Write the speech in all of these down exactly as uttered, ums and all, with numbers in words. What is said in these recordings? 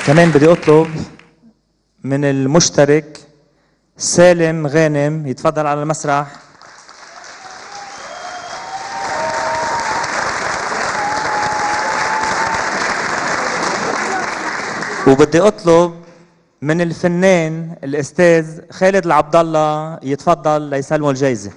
كمان بدي اطلب من المشترك سالم غانم يتفضل على المسرح. وبدي اطلب من الفنان الاستاذ خالد العبد الله يتفضل ليسلموا الجائزه.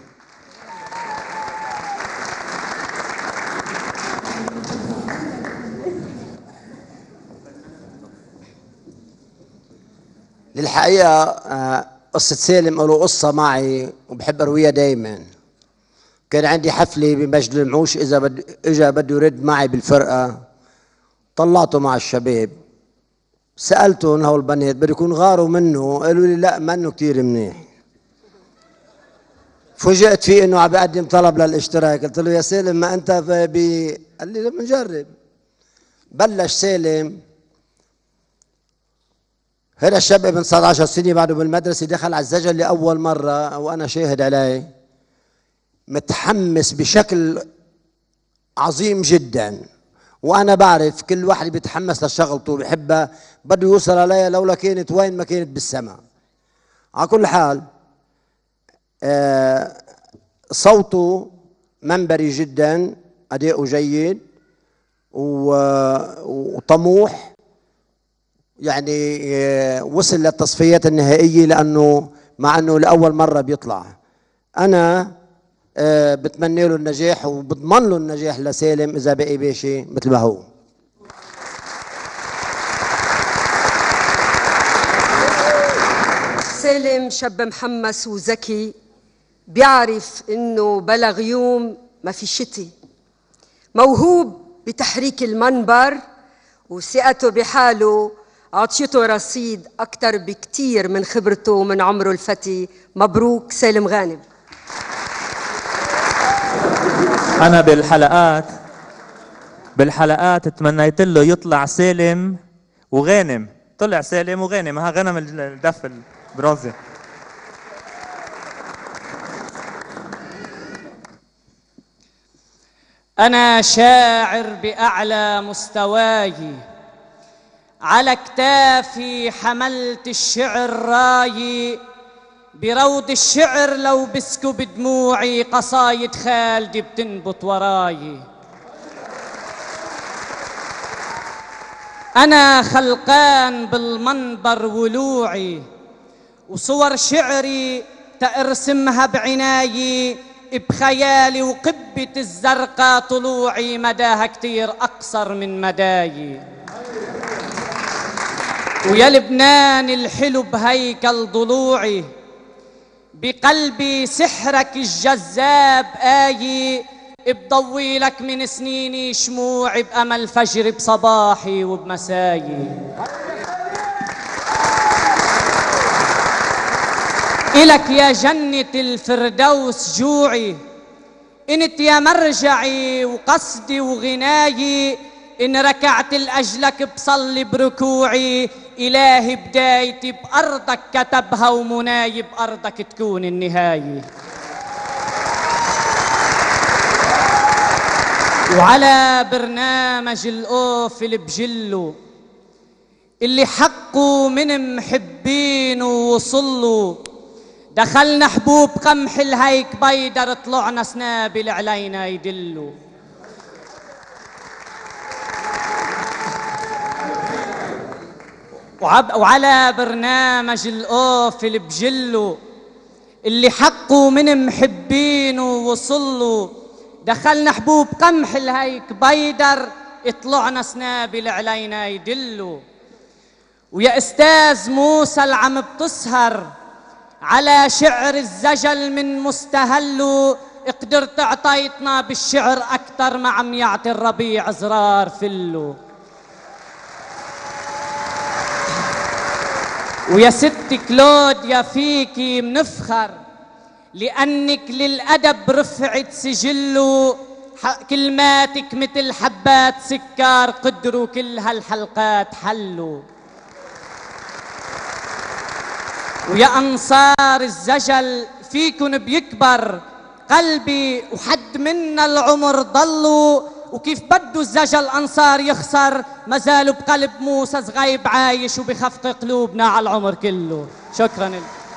للحقيقة قصة سالم له قصة معي وبحب أرويها دايما. كان عندي حفلة بمجد المعوش، إذا بد إجا بده يرد معي بالفرقة، طلعته مع الشباب، سألتهم هول البنات بده يكون غاروا منه، قالوا لي لا منه كتير منيح. فوجئت فيه إنه عم بقدم طلب للاشتراك، قلت له يا سالم ما أنت بي، قال لي بنجرب. بلش سالم، هذا الشاب ابن تسعة عشر سنة بعده بالمدرسة، دخل على الزجل لأول مرة وأنا شاهد عليه، متحمس بشكل عظيم جدا. وأنا بعرف كل واحد بيتحمس لشغلته بحبها، بده يوصل عليها لولا كانت وين ما كانت بالسماء. على كل حال آه صوته منبري جدا، أداؤه جيد وطموح، يعني وصل للتصفيات النهائية لأنه مع أنه لأول مرة بيطلع. أنا بتمنى له النجاح وبضمن له النجاح لسالم إذا بقي باشي مثل ما هو. سالم شاب محمس وذكي، بيعرف إنه بلا غيوم ما في شتي، موهوب بتحريك المنبر، وثقته بحاله عطيته رصيد أكتر بكتير من خبرته ومن عمره الفتي. مبروك سالم غانم. أنا بالحلقات بالحلقات تمنيت له يطلع سالم وغانم، طلع سالم وغانم، ها غنم الدف البرونزي. أنا شاعر بأعلى مستواي، على كتافي حملت الشعر رايي، بروض الشعر لو بسكب دموعي، قصايد خالدي بتنبط وراي. أنا خلقان بالمنبر ولوعي، وصور شعري تأرسمها بعنايي، بخيالي وقبة الزرقاء طلوعي، مداها كتير أقصر من مداي. ويا لبنان الحلو بهيكل ضلوعي، بقلبي سحرك الجذاب آيي، بضوي لك من سنيني شموعي، بأمل فجر بصباحي وبمسايي. إلك يا جنة الفردوس جوعي، انت يا مرجعي وقصدي وغنايي، إن ركعت لأجلك بصلي بركوعي، إلهي بدايتي بأرضك كتبها، ومناي بأرضك تكون النهاية. وعلى برنامج الأوف اللي بجله، اللي حقه من محبينه وصلوا، دخلنا حبوب قمح الهيك بيدر، طلعنا سنابل علينا يدلوا. وعلى برنامج الأوف اللي بجله، اللي حقه من محبينه وصلوا، دخلنا حبوب قمح الهيك بيدر، اطلعنا سنابل علينا يدلوا. ويا استاذ موسى العم بتسهر على شعر الزجل من مستهله، قدرت اعطيتنا بالشعر اكتر ما عم يعطي الربيع زرار فله. ويا ست كلوديا فيكي منفخر، لأنك للأدب رفعت سجله، كلماتك مثل حبات سكر، قدروا كل هالحلقات حلوا. ويا أنصار الزجل فيكن بيكبر قلبي، وحد منا العمر ضلوا، وكيف بده الزجل أنصار يخسر ما زالوا بقلب موسى صغيب عايش وبخفق قلوبنا على العمر كله. شكراً لك.